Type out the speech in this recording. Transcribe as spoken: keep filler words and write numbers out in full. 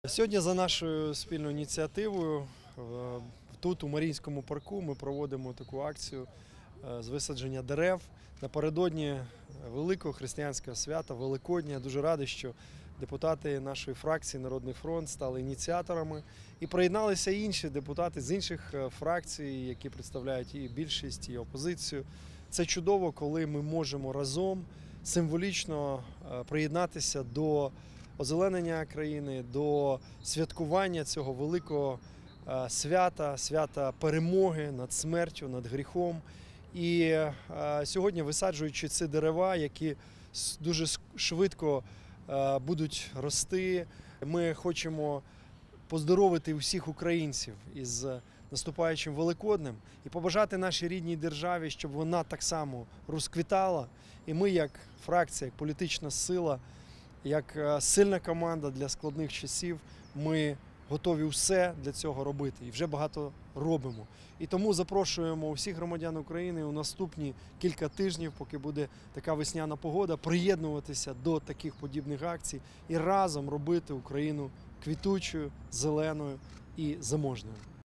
Сьогодні за нашою спільною ініціативою тут, у Маріїнському парку, ми проводимо таку акцію з висадження дерев напередодні великого християнського свята Великодня. Я дуже радий, що депутати нашої фракції «Народний фронт» стали ініціаторами і приєдналися інші депутати з інших фракцій, які представляють і більшість, і опозицію. Це чудово, коли ми можемо разом символічно приєднатися до озеленення країни, до святкування цього великого свята, свята перемоги над смертю, над гріхом. І сьогодні, висаджуючи ці дерева, які дуже швидко будуть рости, ми хочемо поздоровити усіх українців із наступаючим Великоднем і побажати нашій рідній державі, щоб вона так само розквітала. І ми, як фракція, як політична сила, як сильна команда для складних часів, ми готові все для цього робити і вже багато робимо. І тому запрошуємо усіх громадян України у наступні кілька тижнів, поки буде така весняна погода, приєднуватися до таких подібних акцій і разом робити Україну квітучою, зеленою і заможною.